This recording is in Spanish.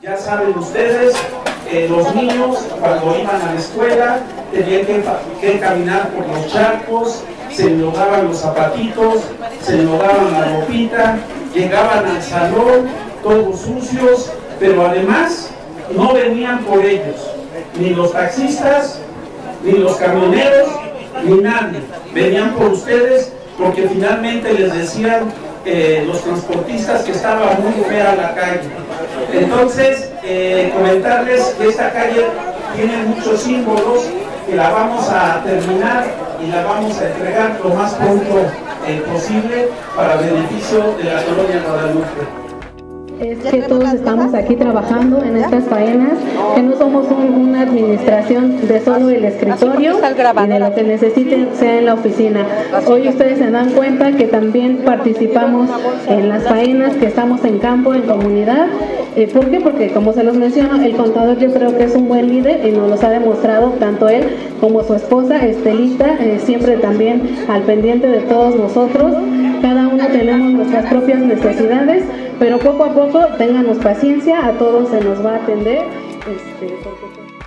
Ya saben ustedes, los niños cuando iban a la escuela tenían que caminar por los charcos, se enlodaban los zapatitos, se enlodaban la ropita, llegaban al salón todos sucios, pero además no venían por ellos, ni los taxistas, ni los camioneros, ni nadie. Venían por ustedes porque finalmente les decían los transportistas que estaba muy fea la calle. Entonces, comentarles que esta calle tiene muchos símbolos, que la vamos a terminar y la vamos a entregar lo más pronto posible para beneficio de la colonia Guadalupe. Es que todos estamos aquí trabajando en estas faenas, que no somos una administración de solo el escritorio y de lo que necesiten sea en la oficina. Hoy ustedes se dan cuenta que también participamos en las faenas, que estamos en campo, en comunidad. ¿Por qué? Porque como se los menciono, el contador yo creo que es un buen líder y nos los ha demostrado tanto él como su esposa Estelita, siempre también al pendiente de todos nosotros. Cada uno tenemos nuestras propias necesidades, pero poco a poco ténganos paciencia, a todos se nos va a atender. Porque